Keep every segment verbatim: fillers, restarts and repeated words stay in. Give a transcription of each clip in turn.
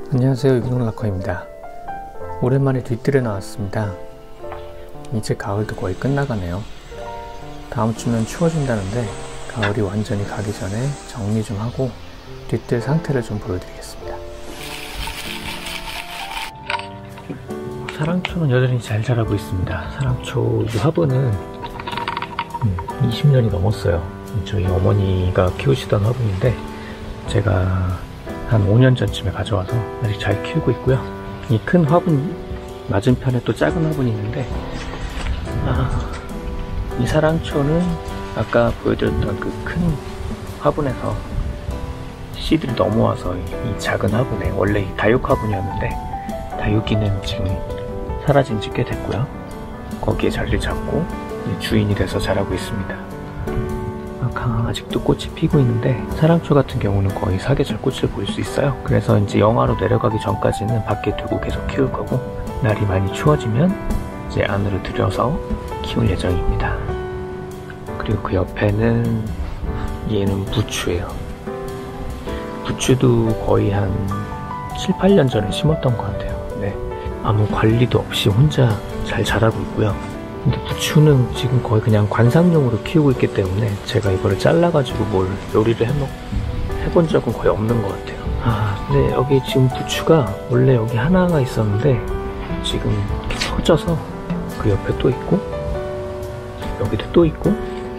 안녕하세요, 유기농락커입니다. 오랜만에 뒤뜰에 나왔습니다. 이제 가을도 거의 끝나가네요. 다음 주면 추워진다는데 가을이 완전히 가기 전에 정리 좀 하고 뒤뜰 상태를 좀 보여드리겠습니다. 사랑초는 여전히 잘 자라고 있습니다. 사랑초 이 화분은 이십 년이 넘었어요. 저희 어머니가 키우시던 화분인데 제가 한 오 년 전쯤에 가져와서 아직 잘 키우고 있고요. 이 큰 화분 맞은편에 또 작은 화분이 있는데 아, 이 사랑초는 아까 보여드렸던 그 큰 화분에서 씨들이 넘어와서 이 작은 화분에, 원래 이 다육 화분이었는데 다육이는 지금 사라진 지 꽤 됐고요. 거기에 자리를 잡고 주인이 돼서 자라고 있습니다. 아직도 꽃이 피고 있는데 사랑초 같은 경우는 거의 사계절 꽃을 볼 수 있어요. 그래서 이제 영하로 내려가기 전까지는 밖에 두고 계속 키울 거고, 날이 많이 추워지면 이제 안으로 들여서 키울 예정입니다. 그리고 그 옆에는 얘는 부추예요. 부추도 거의 한 칠, 팔 년 전에 심었던 것 같아요. 네, 아무 관리도 없이 혼자 잘 자라고 있고요. 근데 부추는 지금 거의 그냥 관상용으로 키우고 있기 때문에 제가 이거를 잘라가지고 뭘 요리를 해먹, 해본 적은 거의 없는 것 같아요. 아, 근데 여기 지금 부추가 원래 여기 하나가 있었는데 지금 이렇게 퍼져서 그 옆에 또 있고 여기도 또 있고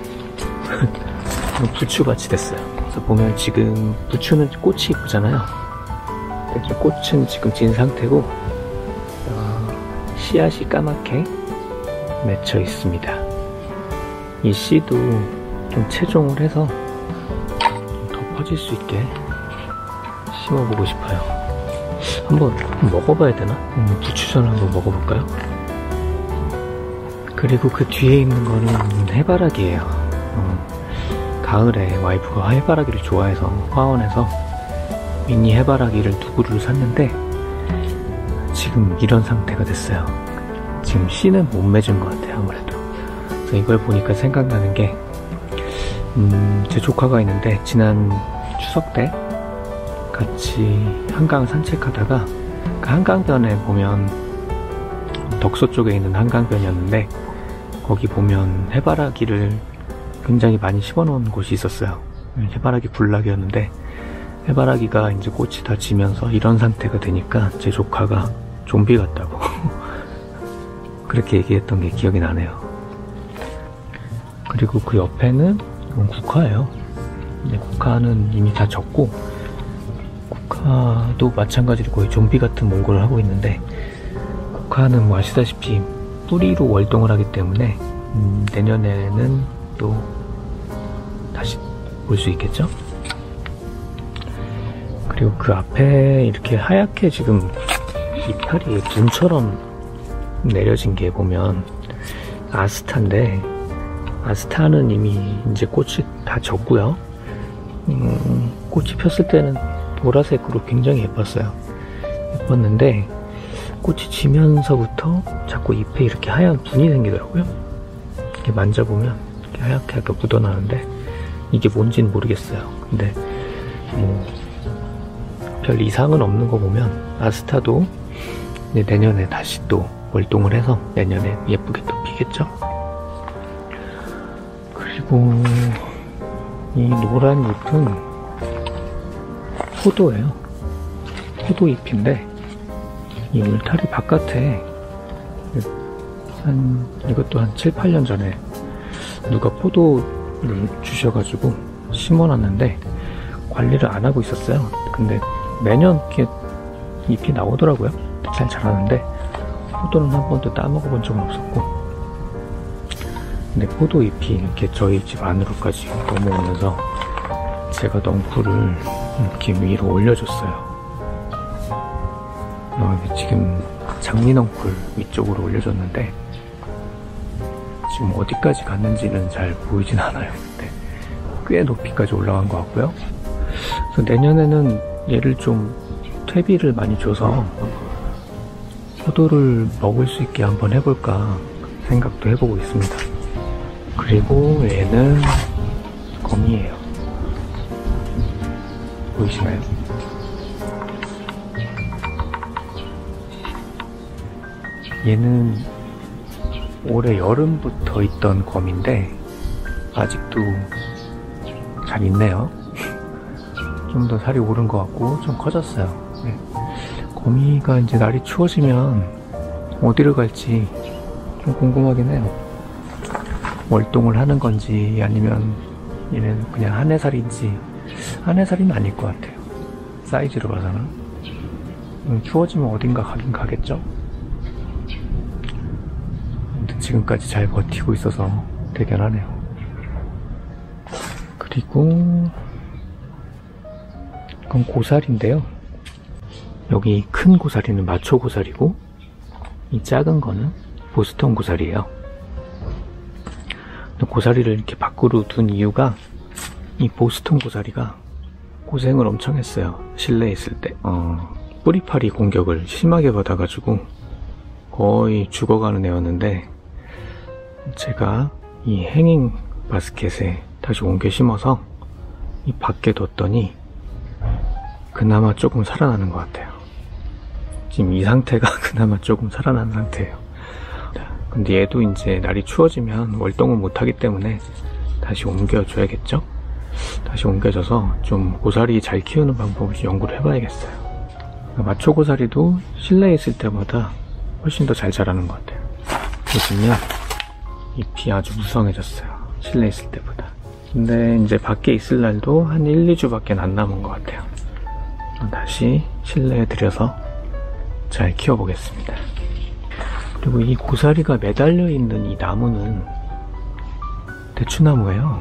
부추밭이 됐어요. 그래서 보면 지금 부추는 꽃이 이쁘잖아요. 이렇게 꽃은 지금 진 상태고 어, 씨앗이 까맣게 맺혀 있습니다. 이 씨도 좀 채종을 해서 더 퍼질 수 있게 심어보고 싶어요. 한번 먹어봐야 되나? 음, 부추전을 한번 먹어볼까요? 그리고 그 뒤에 있는 거는 해바라기예요. 어, 가을에 와이프가 해바라기를 좋아해서 화원에서 미니 해바라기를 두 그루를 샀는데 지금 이런 상태가 됐어요. 지금 씨는 못 맺은 것 같아요, 아무래도. 그래서 이걸 보니까 생각나는 게, 음, 제 조카가 있는데, 지난 추석 때 같이 한강 산책하다가, 그 한강변에 보면, 덕소 쪽에 있는 한강변이었는데, 거기 보면 해바라기를 굉장히 많이 심어 놓은 곳이 있었어요. 해바라기 군락이었는데, 해바라기가 이제 꽃이 다 지면서 이런 상태가 되니까, 제 조카가 좀비 같다고. 그렇게 얘기했던 게 기억이 나네요. 그리고 그 옆에는 이건 국화예요. 근데 국화는 이미 다 졌고, 국화도 마찬가지로 거의 좀비 같은 몰골을 하고 있는데, 국화는 뭐 아시다시피 뿌리로 월동을 하기 때문에 음, 내년에는 또 다시 볼 수 있겠죠? 그리고 그 앞에 이렇게 하얗게 지금 이파리 눈처럼 내려진 게 보면 아스타인데, 아스타는 이미 이제 꽃이 다 졌고요. 음, 꽃이 폈을 때는 보라색으로 굉장히 예뻤어요. 예뻤는데 꽃이 지면서부터 자꾸 잎에 이렇게 하얀 분이 생기더라고요. 이렇게 만져보면 이렇게 하얗게 하게 묻어나는데 이게 뭔지는 모르겠어요. 근데 뭐 별 이상은 없는 거 보면 아스타도 이제 내년에 다시 또 월동을 해서 내년에 예쁘게 또 피겠죠? 그리고 이 노란 잎은 포도예요. 포도잎인데 이 울타리 바깥에 한 이것도 한 칠, 팔 년 전에 누가 포도를 주셔가지고 심어놨는데 관리를 안 하고 있었어요. 근데 매년 이렇게 잎이 나오더라고요. 잘 자라는데 포도는 한 번도 따먹어본 적은 없었고, 근데 포도 잎이 이렇게 저희 집 안으로까지 넘어오면서 제가 넝쿨을 이렇게 위로 올려줬어요. 어, 지금 장미 넝쿨 위쪽으로 올려줬는데 지금 어디까지 갔는지는 잘 보이진 않아요. 근데 꽤 높이까지 올라간 것 같고요. 그래서 내년에는 얘를 좀 퇴비를 많이 줘서 포도를 먹을 수 있게 한번 해볼까 생각도 해보고 있습니다. 그리고 얘는 거미예요. 보이시나요? 얘는 올해 여름부터 있던 거미인데 아직도 잘 있네요. 좀 더 살이 오른 것 같고 좀 커졌어요. 네. 거미가 이제 날이 추워지면 어디를 갈지 좀 궁금하긴 해요. 월동을 하는 건지 아니면 얘는 그냥 한해살인지. 한해살이는 아닐 것 같아요. 사이즈로 봐서는. 추워지면 어딘가 가긴 가겠죠? 지금까지 잘 버티고 있어서 대견하네요. 그리고 이건 고사리인데요. 여기 큰 고사리는 마초 고사리고 이 작은 거는 보스턴 고사리예요. 고사리를 이렇게 밖으로 둔 이유가 이 보스턴 고사리가 고생을 엄청 했어요. 실내에 있을 때 어, 뿌리파리 공격을 심하게 받아가지고 거의 죽어가는 애였는데 제가 이 행잉 바스켓에 다시 옮겨 심어서 이 밖에 뒀더니 그나마 조금 살아나는 것 같아요. 지금 이 상태가 그나마 조금 살아난 상태예요. 근데 얘도 이제 날이 추워지면 월동을 못하기 때문에 다시 옮겨줘야겠죠? 다시 옮겨줘서 좀 고사리 잘 키우는 방법을 연구를 해봐야겠어요. 마초 고사리도 실내에 있을 때보다 훨씬 더 잘 자라는 것 같아요. 보시면 잎이 아주 무성해졌어요. 실내에 있을 때보다. 근데 이제 밖에 있을 날도 한 일, 이 주밖에 안 남은 것 같아요. 다시 실내에 들여서 잘 키워보겠습니다. 그리고 이 고사리가 매달려 있는 이 나무는 대추나무예요.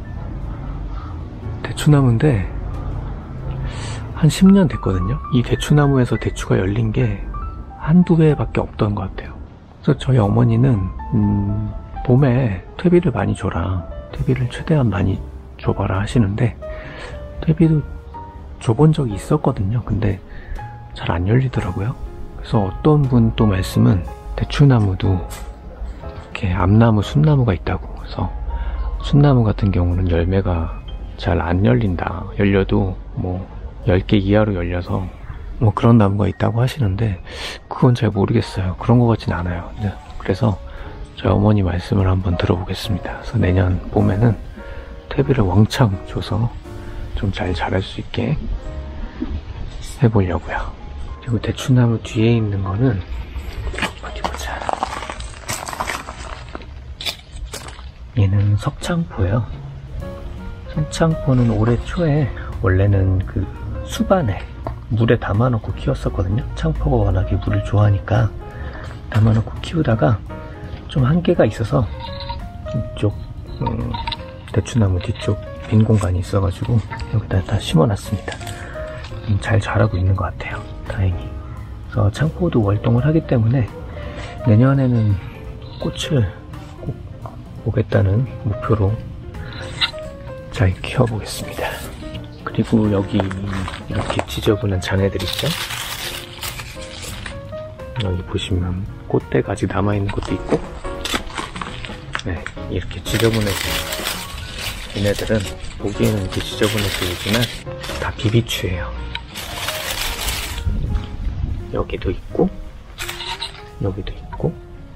대추나무인데 한 십 년 됐거든요. 이 대추나무에서 대추가 열린 게 한두 배밖에 없던 것 같아요. 그래서 저희 어머니는 음, 봄에 퇴비를 많이 줘라, 퇴비를 최대한 많이 줘봐라 하시는데 퇴비도 줘본 적이 있었거든요. 근데 잘 안 열리더라고요. 그래서 어떤 분 또 말씀은 대추나무도 이렇게 암나무, 순나무가 있다고. 그래서 순나무 같은 경우는 열매가 잘 안 열린다. 열려도 뭐 열 개 이하로 열려서 뭐 그런 나무가 있다고 하시는데 그건 잘 모르겠어요. 그런 것 같진 않아요. 그래서 저희 어머니 말씀을 한번 들어보겠습니다. 그래서 내년 봄에는 퇴비를 왕창 줘서 좀 잘 자랄 수 있게 해보려고요. 그리고 대추나무 뒤에 있는 거는 어디 보자. 얘는 석창포예요. 석창포는 올해 초에 원래는 그 수반에 물에 담아놓고 키웠었거든요. 창포가 워낙에 물을 좋아하니까 담아놓고 키우다가 좀 한계가 있어서 이쪽 음, 대추나무 뒤쪽 빈 공간이 있어가지고 여기다 다 심어놨습니다. 음, 잘 자라고 있는 것 같아요. 다행히. 그래서 창포도 월동을 하기 때문에 내년에는 꽃을 꼭 보겠다는 목표로 잘 키워보겠습니다. 그리고 여기 이렇게 지저분한 잔해들 있죠? 여기 보시면 꽃대가 아직 남아있는 것도 있고, 네, 이렇게 지저분해서 얘네들은 보기에는 이렇게 지저분해 보이지만 다 비비추예요. 여기도 있고 여기도 있고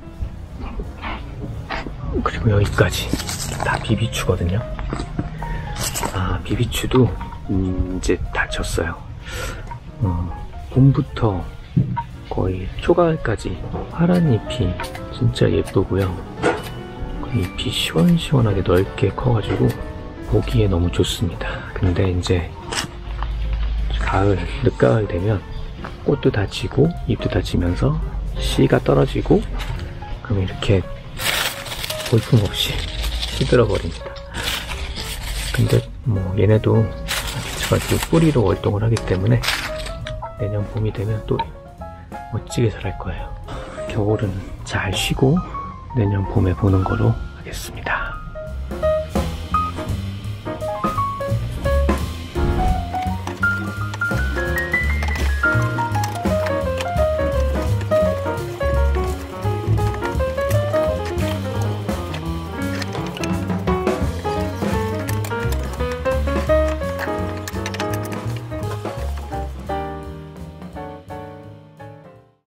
그리고 여기까지 다 비비추거든요. 아, 비비추도 음, 이제 다 졌어요. 어, 봄부터 거의 초가을까지 파란 잎이 진짜 예쁘고요. 잎이 시원시원하게 넓게 커가지고 보기에 너무 좋습니다. 근데 이제 가을, 늦가을 되면 꽃도 다 지고 잎도 다 지면서 씨가 떨어지고 그럼 이렇게 볼품없이 시들어 버립니다. 근데 뭐 얘네도 마찬가지로 뿌리로 월동을 하기 때문에 내년 봄이 되면 또 멋지게 자랄 거예요. 겨울은 잘 쉬고 내년 봄에 보는 거로 하겠습니다.